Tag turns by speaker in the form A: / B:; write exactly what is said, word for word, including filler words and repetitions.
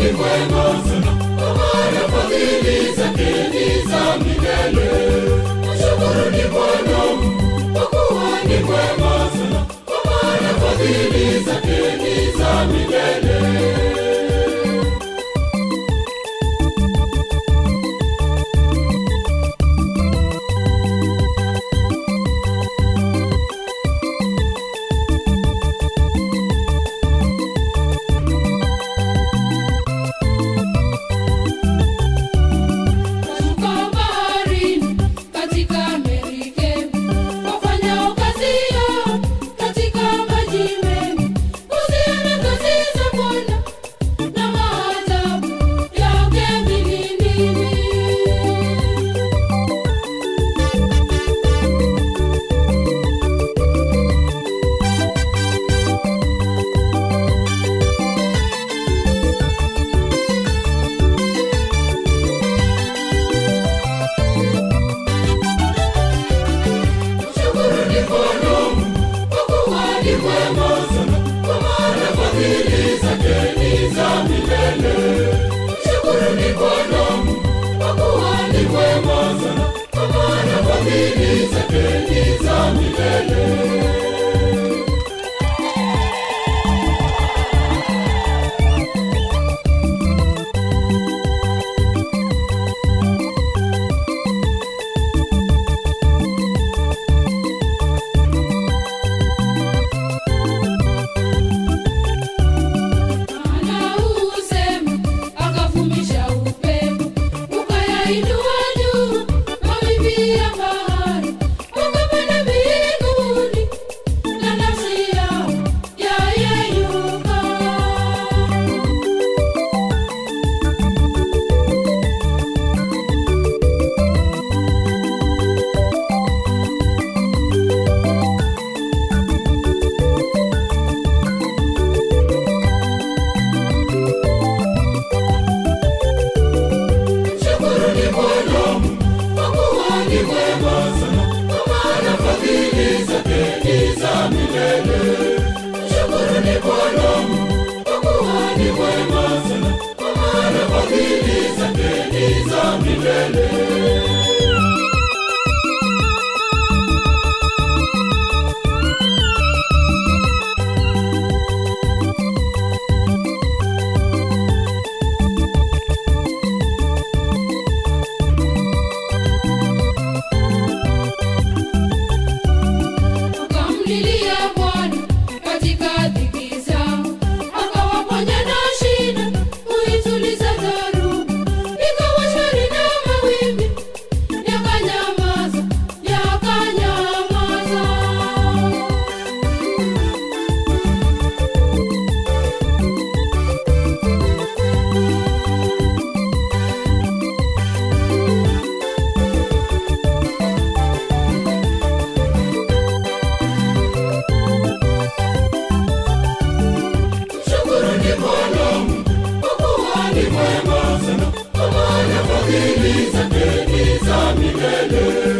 A: ni mwema sana, kwa maana fadhili zake ni za milele. Mshukuruni Bwana, kwa kuwa ni mwema sana, kwa maana fadhili zake ni za milele. Mshukuruni Bwana, kwa kuwa ni mwema sana, kwa maana fadhili zake ni za milele. Ni mwema sana, kwa maana fadhili zake ni za milele. Mshukuruni Bwana, kwa kuwa ni mwema sana, kwa maana fadhili zake ni za milele. Ni mwema sana, kwa maana fadhili zake ni za milele.